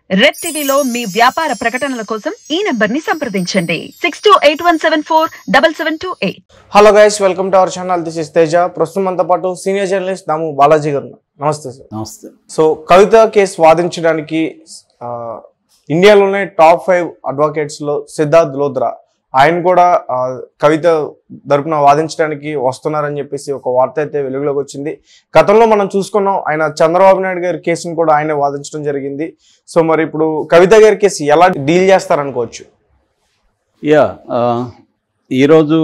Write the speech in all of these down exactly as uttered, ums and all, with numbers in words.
Red టీవీలో మీ వ్యాపార ప్రకటనల కోసం ఈ నంబర్ ని సంప్రదించండి six two eight one seven four double seven two eight. Hello guys, welcome to our channel. This is Teja. ప్రస్తుతం మనతో పాటు సీనియర్ జర్నలిస్ట్ దాము బాలాజీ గారు. నమస్తే సార్. నమస్తే. సో కవిత కేసు వాదించడానికి ఇండియాలోనే టాప్ ఫైవ్ అడ్వకేట్స్ లో సిద్ధార్థ్ లోత్రా ఆయన కూడా కవిత తరపున వాదించడానికి వస్తున్నారని చెప్పేసి ఒక వార్త అయితే వెలుగులోకి వచ్చింది. గతంలో మనం చూసుకున్నాం, ఆయన చంద్రబాబు నాయుడు గారి కేసును కూడా ఆయన వాదించడం జరిగింది. సో మరి ఇప్పుడు కవిత గారి కేసు ఎలా డీల్ చేస్తారనుకోవచ్చు? యా, ఈరోజు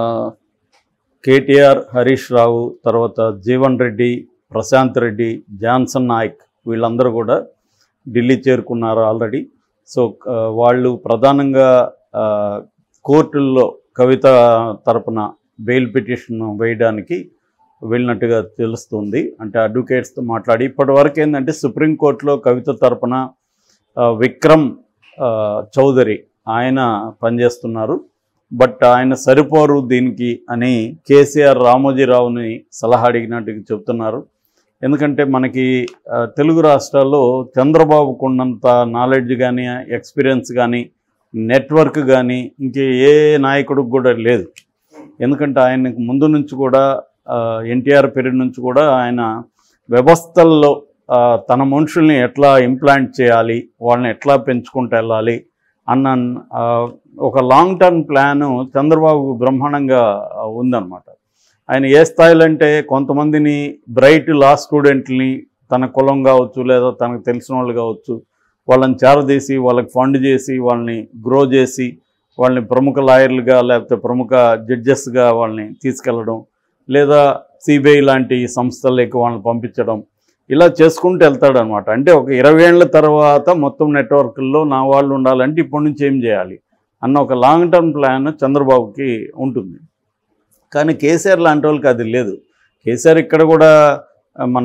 కేటీఆర్, హరీష్ రావు, తర్వాత జీవన్ రెడ్డి, ప్రశాంత్ రెడ్డి, జాన్సన్ నాయక్ వీళ్ళందరూ కూడా ఢిల్లీ చేరుకున్నారు ఆల్రెడీ. సో వాళ్ళు ప్రధానంగా కోర్టుల్లో కవిత తరపున బెయిల్ పిటిషన్ వేయడానికి వెళ్ళినట్టుగా తెలుస్తుంది. అంటే అడ్వకేట్స్తో మాట్లాడి ఇప్పటి వరకు ఏంటంటే సుప్రీంకోర్టులో కవిత తరపున విక్రమ్ చౌదరి ఆయన పనిచేస్తున్నారు. బట్ ఆయన సరిపోరు దీనికి అని కేసీఆర్ రామోజీరావుని సలహా అడిగినట్టుగా చెప్తున్నారు. ఎందుకంటే మనకి తెలుగు రాష్ట్రాల్లో చంద్రబాబుకు ఉన్నంత నాలెడ్జ్ కానీ, ఎక్స్పీరియన్స్ కానీ, నెట్వర్క్ కానీ ఇంకే ఏ నాయకుడికి కూడా లేదు. ఎందుకంటే ఆయనకు ముందు నుంచి కూడా ఎన్టీఆర్ పీరియడ్ నుంచి కూడా ఆయన వ్యవస్థల్లో తన మనుషుల్ని ఎట్లా ఇంప్లాంట్ చేయాలి, వాళ్ళని ఎట్లా పెంచుకుంటూ వెళ్ళాలి అన్న ఒక లాంగ్ టర్మ్ ప్లాను చంద్రబాబు బ్రహ్మాండంగా ఉందన్నమాట. ఆయన ఏ స్థాయిలో అంటే కొంతమందిని బ్రైట్ లా స్టూడెంట్ని తన కులం కావచ్చు లేదా తనకు తెలిసిన వాళ్ళు కావచ్చు వాళ్ళని చేరదీసి వాళ్ళకి ఫండ్ చేసి వాళ్ళని గ్రో చేసి వాళ్ళని ప్రముఖ లాయర్లుగా లేకపోతే ప్రముఖ జడ్జెస్గా వాళ్ళని తీసుకెళ్ళడం, లేదా సిబిఐ లాంటి సంస్థలకి వాళ్ళని పంపించడం, ఇలా చేసుకుంటూ వెళ్తాడనమాట. అంటే ఒక ఇరవై ఏళ్ళ తర్వాత మొత్తం నెట్వర్క్ల్లో నా వాళ్ళు ఉండాలంటే ఇప్పటి నుంచి ఏం చేయాలి అన్న ఒక లాంగ్ టర్మ్ ప్లాన్ చంద్రబాబుకి ఉంటుంది. కానీ కేసీఆర్ లాంటి వాళ్ళకి అది లేదు. కేసీఆర్ ఇక్కడ కూడా మన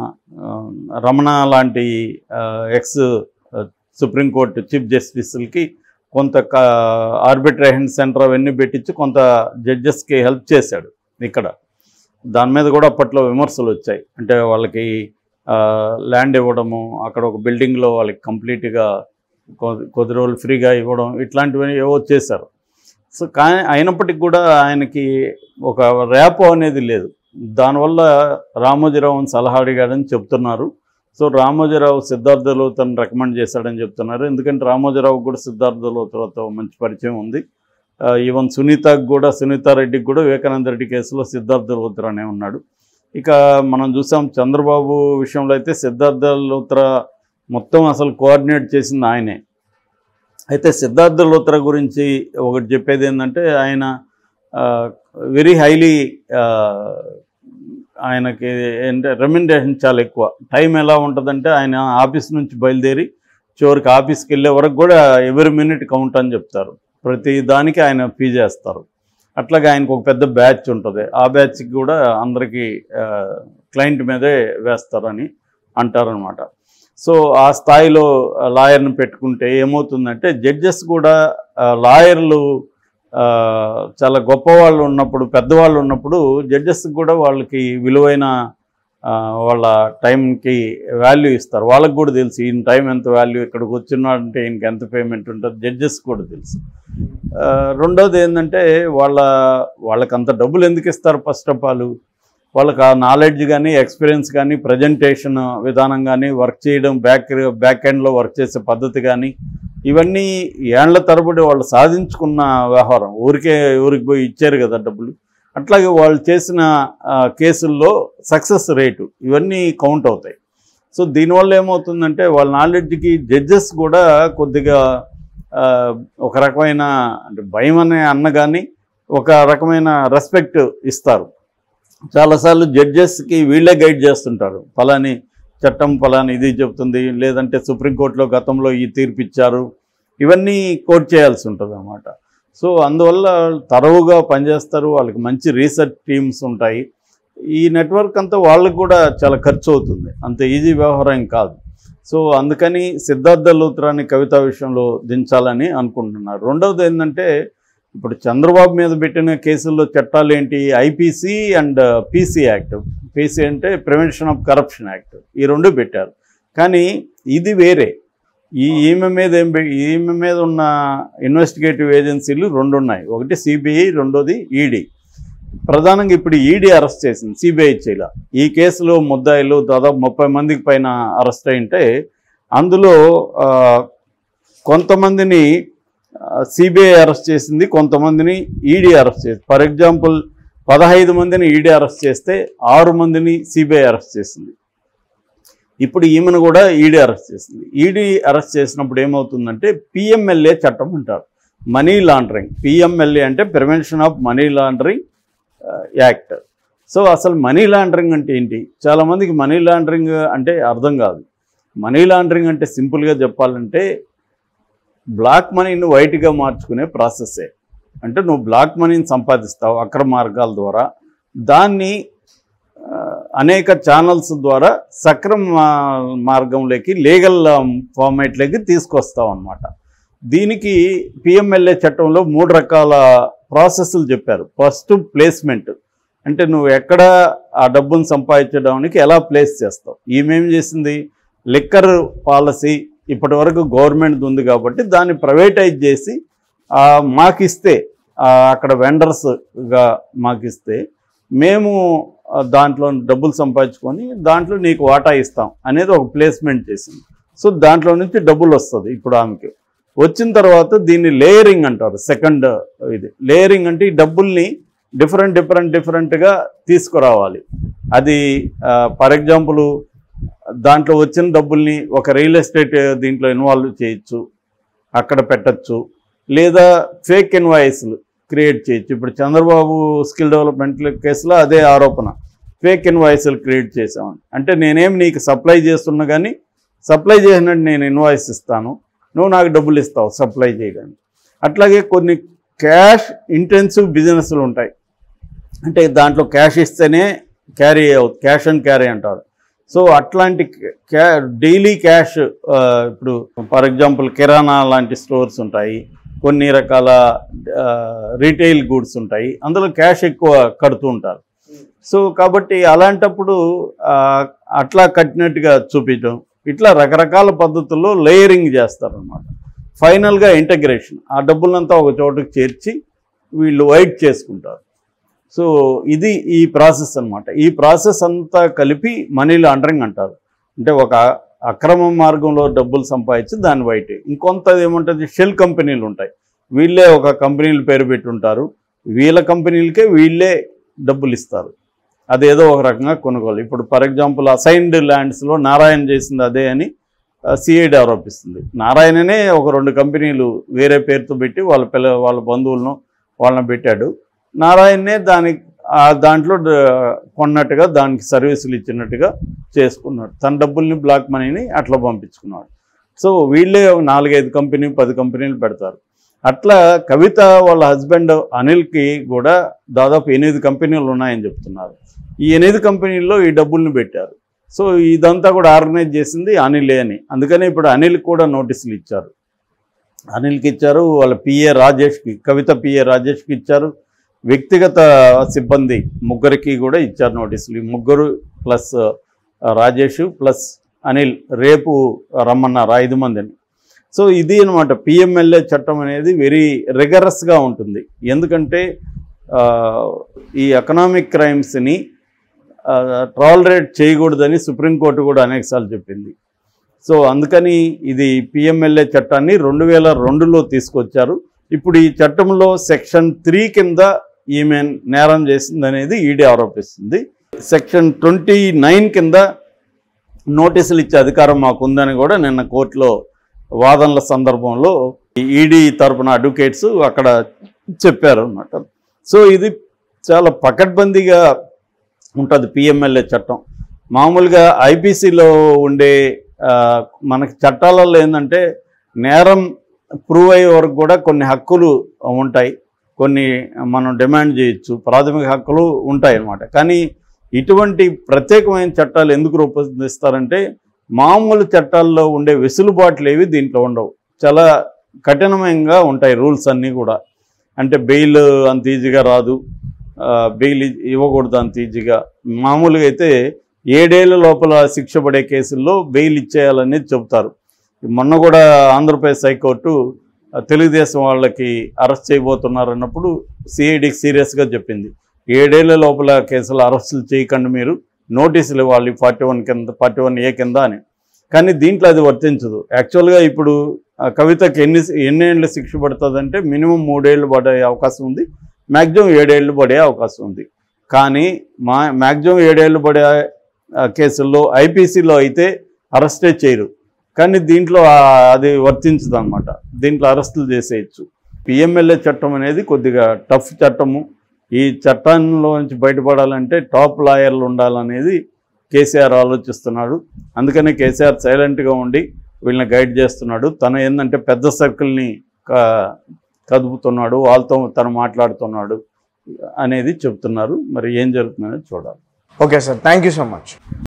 రమణ లాంటి ఎక్స్ సుప్రీంకోర్టు చీఫ్ జస్టిస్లకి కొంత ఆర్బిట్రేషన్ సెంటర్ అవన్నీ పెట్టించి కొంత జడ్జెస్కి హెల్ప్ చేశాడు ఇక్కడ. దాని మీద కూడా అప్పట్లో విమర్శలు వచ్చాయి. అంటే వాళ్ళకి ల్యాండ్ ఇవ్వడము, అక్కడ ఒక బిల్డింగ్లో వాళ్ళకి కంప్లీట్గా కొద్ది రోజులు ఫ్రీగా ఇవ్వడం, ఇట్లాంటివి ఏవో చేశారు. సో కానీ అయినప్పటికీ కూడా ఆయనకి ఒక ర్యాపో అనేది లేదు. దానివల్ల రామోజీరావుని సలహా అడిగాడని చెప్తున్నారు. సో రామోజీరావు సిద్ధార్థ లోత్రాని రికమెండ్ చేశాడని చెప్తున్నారు. ఎందుకంటే రామోజీరావు కూడా సిద్ధార్థ లోత్రాతో మంచి పరిచయం ఉంది. ఈవెన్ సునీతకు కూడా, సునీతారెడ్డికి కూడా వివేకానంద రెడ్డి కేసులో సిద్ధార్థ లోత్రానే ఉన్నాడు. ఇక మనం చూసాం చంద్రబాబు విషయంలో అయితే సిద్ధార్థ లోత్రా మొత్తం అసలు కోఆర్డినేట్ చేసింది ఆయనే. అయితే సిద్ధార్థ లోత్రా గురించి ఒకటి చెప్పేది ఏంటంటే ఆయన వెరీ హైలీ ఆయనకి ఏంటంటే రెమ్యునరేషన్ చాలా ఎక్కువ. టైం ఎలా ఉంటుందంటే ఆయన ఆఫీస్ నుంచి బయలుదేరి చివరికి ఆఫీస్కి వెళ్ళే వరకు కూడా ఎవరి మినిట్ కౌంట్ అని చెప్తారు. ప్రతి దానికి ఆయన ఫీ చేస్తారు. అట్లాగే ఆయనకు ఒక పెద్ద బ్యాచ్ ఉంటుంది. ఆ బ్యాచ్కి కూడా అందరికీ క్లయింట్ మీదే వేస్తారని అంటారనమాట. సో ఆ స్థాయిలో లాయర్ని పెట్టుకుంటే ఏమవుతుందంటే జడ్జెస్ కూడా లాయర్లు చాలా గొప్పవాళ్ళు ఉన్నప్పుడు, పెద్దవాళ్ళు ఉన్నప్పుడు జడ్జెస్కి కూడా వాళ్ళకి విలువైన వాళ్ళ టైంకి వాల్యూ ఇస్తారు. వాళ్ళకి కూడా తెలుసు ఈయన టైం ఎంత వాల్యూ, ఇక్కడికి వచ్చినాడంటే ఈయనకి ఎంత పేమెంట్ ఉంటుంది జడ్జెస్ కూడా తెలుసు. రెండోది ఏంటంటే వాళ్ళ వాళ్ళకి అంత డబ్బులు ఎందుకు ఇస్తారు? ఫస్ట్ ఆఫ్ ఆల్ వాళ్ళకి ఆ నాలెడ్జ్ కానీ, ఎక్స్పీరియన్స్ కానీ, ప్రజెంటేషన్ విధానం కానీ, వర్క్ చేయడం, బ్యాక్ బ్యాక్ ఎండ్లో వర్క్ చేసే పద్ధతి కానీ, ఇవన్నీ ఏళ్ల తరబడి వాళ్ళు సాధించుకున్న వ్యవహారం. ఊరికే ఊరికి పోయి ఇచ్చారు కదా డబ్బులు. అట్లాగే వాళ్ళు చేసిన కేసుల్లో సక్సెస్ రేటు ఇవన్నీ కౌంట్ అవుతాయి. సో దీనివల్ల ఏమవుతుందంటే వాళ్ళ నాలెడ్జ్కి జడ్జెస్ కూడా కొద్దిగా ఒక రకమైన అంటే భయం అనే అన్న కానీ ఒక రకమైన రెస్పెక్ట్ ఇస్తారు. చాలాసార్లు జడ్జెస్కి వీళ్ళే గైడ్ చేస్తుంటారు. ఫలాని చట్టం ఫలాని ఇది చెప్తుంది, లేదంటే సుప్రీంకోర్టులో గతంలో ఈ తీర్పు ఇచ్చారు, ఇవన్నీ కోట్ చేయాల్సి ఉంటుంది అన్నమాట. సో అందువల్ల తరవుగా పనిచేస్తారు. వాళ్ళకి మంచి రీసెర్చ్ టీమ్స్ ఉంటాయి. ఈ నెట్వర్క్ అంతా వాళ్ళకి కూడా చాలా ఖర్చు అవుతుంది, అంత ఈజీ వ్యవహారం కాదు. సో అందుకని సిద్ధార్థ లోత్రాని కవిత విషయంలో దించాలని అనుకుంటున్నారు. రెండవది ఏంటంటే ఇప్పుడు చంద్రబాబు మీద పెట్టిన కేసుల్లో చట్టాలు ఏంటి? IPC and PC act. PC అంటే ప్రివెన్షన్ ఆఫ్ కరప్షన్ యాక్ట్. ఈ రెండు పెట్టారు. కానీ ఇది వేరే. ఈ ఈమె మీద ఏం ఈమె మీద ఉన్న ఇన్వెస్టిగేటివ్ ఏజెన్సీలు రెండు ఉన్నాయి. ఒకటి సిబిఐ, రెండోది ఈడీ. ప్రధానంగా ఇప్పుడు ఈడీ అరెస్ట్ చేసింది, సిబిఐ చేయాల. ఈ కేసులో ముద్దాయిలు దాదాపు ముప్పై మందికి పైన అరెస్ట్ అయింటే అందులో కొంతమందిని సిబిఐ అరెస్ట్ చేసింది, కొంతమందిని ఈడీ అరెస్ట్ చేసింది. ఫర్ ఎగ్జాంపుల్ పదహైదు మందిని ఈడీ అరెస్ట్ చేస్తే ఆరు మందిని సిబిఐ అరెస్ట్ చేసింది. ఇప్పుడు ఈమెను కూడా ఈడీ అరెస్ట్ చేసింది. ఈడీ అరెస్ట్ చేసినప్పుడు ఏమవుతుందంటే పిఎంఎల్ఏ చట్టం అంటారు, మనీ లాండరింగ్. పిఎంఎల్ఏ అంటే prevention of money laundering act. So అసలు మనీ లాండరింగ్ అంటే ఏంటి? చాలామందికి మనీ లాండరింగ్ అంటే అర్థం కాదు. మనీ లాండరింగ్ అంటే సింపుల్గా చెప్పాలంటే బ్లాక్ మనీని వైట్గా మార్చుకునే ప్రాసెస్సే. అంటే నువ్వు బ్లాక్ మనీని సంపాదిస్తావు అక్రమ మార్గాల ద్వారా, దాన్ని అనేక ఛానల్స్ ద్వారా సక్రమ మార్గంలోకి లీగల్ ఫార్మేట్లోకి తీసుకొస్తావు అన్నమాట. దీనికి పిఎంఎల్ఏ చట్టంలో మూడు రకాల ప్రాసెస్లు చెప్పారు. ఫస్ట్ ప్లేస్మెంట్, అంటే నువ్వు ఎక్కడ ఆ డబ్బును సంపాదించడానికి ఎలా ప్లేస్ చేస్తావు. ఈమెం చేసింది, లిక్కర్ పాలసీ ఇప్పటి వరకు గవర్నమెంట్ ఉంది కాబట్టి దాన్ని ప్రైవేటైజ్ చేసి మాకిస్తే, అక్కడ వెండర్స్గా మాకిస్తే మేము దాంట్లో డబ్బులు సంపాదించుకొని దాంట్లో నీకు వాటా ఇస్తాం అనేది ఒక ప్లేస్మెంట్ చేసింది. సో దాంట్లో నుంచి డబ్బులు వస్తుంది. ఇప్పుడు ఆమెకి వచ్చిన తర్వాత దీన్ని లేయరింగ్ అంటారు. సెకండ్ ఇది లేయరింగ్ అంటే ఈ డబ్బుల్ని డిఫరెంట్ డిఫరెంట్ డిఫరెంట్గా తీసుకురావాలి. అది ఫర్ ఎగ్జాంపుల్ దాంట్లో వచ్చిన డబ్బుల్ని ఒక రియల్ ఎస్టేట్ దీంట్లో ఇన్వాల్వ్ చేయొచ్చు, అక్కడ పెట్టచ్చు, లేదా ఫేక్ ఇన్వాయిస్లు క్రియేట్ చేయొచ్చు. ఇప్పుడు చంద్రబాబు స్కిల్ డెవలప్మెంట్ కేసులో అదే ఆరోపణ, ఫేక్ ఇన్వాయిస్లు క్రియేట్ చేసామని. అంటే నేనేం నీకు సప్లై చేస్తున్నా కానీ సప్లై చేసినట్టు నేను ఇన్వాయిస్ ఇస్తాను, నువ్వు నాకు డబ్బులు ఇస్తావు సప్లై చేయడానికి. అట్లాగే కొన్ని క్యాష్ ఇంటెన్సివ్ బిజినెస్లు ఉంటాయి, అంటే దాంట్లో క్యాష్ ఇస్తేనే క్యారీ అవుతుంది, క్యాష్ అండ్ క్యారీ అంటారు. సో అట్లాంటి క్యా డైలీ క్యాష్, ఇప్పుడు ఫర్ ఎగ్జాంపుల్ కిరాణా లాంటి స్టోర్స్ ఉంటాయి, కొన్ని రకాల రీటైల్ గూడ్స్ ఉంటాయి, అందులో క్యాష్ ఎక్కువ కడుతూ ఉంటారు. సో కాబట్టి అలాంటప్పుడు అట్లా కట్టినట్టుగా చూపించడం, ఇట్లా రకరకాల పద్ధతుల్లో లేయరింగ్ చేస్తారనమాట. ఫైనల్గా ఇంటగ్రేషన్, ఆ డబ్బులంతా ఒక చోటుకు చేర్చి వీళ్ళు వైట్ చేసుకుంటారు. సో ఇది ఈ ప్రాసెస్ అనమాట. ఈ ప్రాసెస్ అంతా కలిపి మనీ లాండరింగ్ అంటారు. అంటే ఒక అక్రమ మార్గంలో డబ్బులు సంపాదించి దాన్ని వైట్. ఇంకొంత ఏముంటుంది, షెల్ కంపెనీలు ఉంటాయి, వీళ్ళే ఒక కంపెనీలు పేరు పెట్టుంటారు, వీళ్ళ కంపెనీలకే వీళ్ళే డబ్బులు ఇస్తారు, అదేదో ఒక రకంగా కొనుగోలు. ఇప్పుడు ఫర్ ఎగ్జాంపుల్ అసైన్డ్ ల్యాండ్స్లో నారాయణ చేసింది అదే అని సిఐడి ఆరోపిస్తుంది. నారాయణనే ఒక రెండు కంపెనీలు వేరే పేరుతో పెట్టి వాళ్ళ పిల్ల వాళ్ళ బంధువులను వాళ్ళని పెట్టాడు. నారాయణనే దానికి దాంట్లో కొన్నట్టుగా దానికి సర్వీసులు ఇచ్చినట్టుగా చేసుకున్నాడు, తన డబ్బుల్ని బ్లాక్ మనీని అట్లా పంపించుకున్నాడు. సో వీళ్ళే నాలుగైదు కంపెనీ పది కంపెనీలు పెడతారు. అట్లా కవిత వాళ్ళ హస్బెండ్ అనిల్కి కూడా దాదాపు ఎనిమిది కంపెనీలు ఉన్నాయని చెప్తున్నారు. ఈ ఎనిమిది కంపెనీల్లో ఈ డబ్బుల్ని పెట్టారు. సో ఇదంతా కూడా ఆర్గనైజ్ చేసింది అనిలే అని. అందుకని ఇప్పుడు అనిల్కి కూడా నోటీసులు ఇచ్చారు. అనిల్కి ఇచ్చారు, వాళ్ళ పిఏ రాజేష్కి, కవిత పిఏ రాజేష్కి ఇచ్చారు, వ్యక్తిగత సిబ్బంది ముగ్గురికి కూడా ఇచ్చారు నోటీసులు. ఈ ముగ్గురు ప్లస్ రాజేష్ ప్లస్ అనిల్ రేపు రమ్మన్నారు ఐదు మందిని. సో ఇది అనమాట పిఎంఎల్ఏ చట్టం అనేది వెరీ రిగరస్గా ఉంటుంది. ఎందుకంటే ఈ ఎకనామిక్ క్రైమ్స్ని టాలరేట్ చేయకూడదని సుప్రీంకోర్టు కూడా అనేకసార్లు చెప్పింది. సో అందుకని ఇది పిఎంఎల్ఏ చట్టాన్ని రెండు వేల రెండులో తీసుకొచ్చారు. ఇప్పుడు ఈ చట్టంలో సెక్షన్ త్రీ కింద ఈమె నేరం చేసిందనేది ఈడీ ఆరోపిస్తుంది. సెక్షన్ ట్వంటీ నైన్ కింద నోటీసులు ఇచ్చే అధికారం మాకుందని కూడా నిన్న కోర్టులో వాదనల సందర్భంలో ఈడీ తరపున అడ్వకేట్స్ అక్కడ చెప్పారు అన్నమాట. సో ఇది చాలా పకడ్బందీగా ఉంటుంది పిఎంఎల్ఏ చట్టం. మామూలుగా ఐపీసీలో ఉండే మనకి చట్టాలలో ఏంటంటే నేరం ప్రూవ్ అయ్యే వరకు కూడా కొన్ని హక్కులు ఉంటాయి, కొన్ని మనం డిమాండ్ చేయొచ్చు, ప్రాథమిక హక్కులు ఉంటాయి అన్నమాట. కానీ ఇటువంటి ప్రత్యేకమైన చట్టాలు ఎందుకు రూపొందిస్తారంటే మామూలు చట్టాల్లో ఉండే వెసులుబాట్లు ఏవి దీంట్లో ఉండవు, చాలా కఠినంగా ఉంటాయి రూల్స్ అన్నీ కూడా. అంటే బెయిల్ అంత ఈజీగా రాదు, బెయిల్ ఇవ్వకూడదు అంత ఈజీగా. మామూలుగా అయితే ఏడేళ్ల లోపల శిక్ష పడే కేసుల్లో బెయిల్ ఇచ్చేయాలనేది చెబుతారు. మొన్న కూడా ఆంధ్రప్రదేశ్ హైకోర్టు తెలుగుదేశం వాళ్ళకి అరెస్ట్ చేయబోతున్నారు అన్నప్పుడు సిఐడికి సీరియస్గా చెప్పింది, ఏడేళ్ల లోపల కేసులు అరెస్టులు చేయకండి, మీరు నోటీసులు ఇవ్వాలి ఫార్టీ వన్ కింద ఫార్టీ వన్ ఏ కింద అని. కానీ దీంట్లో అది వర్తించదు. యాక్చువల్గా ఇప్పుడు కవితకి ఎన్ని ఎన్నేళ్ళు శిక్ష పడుతుందంటే మినిమం మూడేళ్ళు పడే అవకాశం ఉంది, మ్యాక్సిమం ఏడేళ్ళు పడే అవకాశం ఉంది. కానీ మా మ్యాక్సిమం ఏడేళ్ళు పడే కేసుల్లో ఐపీసీలో అయితే అరెస్టే చేయరు, కానీ దీంట్లో అది వర్తించదు అనమాట. దీంట్లో అరెస్టులు చేసేయచ్చు. పిఎంఎల్ఏ చట్టం అనేది కొద్దిగా టఫ్ చట్టము. ఈ చట్టంలో నుంచి బయటపడాలంటే టాప్ లాయర్లు ఉండాలనేది కేసీఆర్ ఆలోచిస్తున్నాడు. అందుకనే కేసీఆర్ సైలెంట్గా ఉండి వీళ్ళని గైడ్ చేస్తున్నాడు. తను ఏంటంటే పెద్ద సర్కిల్ని కదుపుతున్నాడు, వాళ్ళతో తను మాట్లాడుతున్నాడు అనేది చెప్తున్నారు. మరి ఏం జరుగుతుందనేది చూడాలి. Okay sir, thank you so much.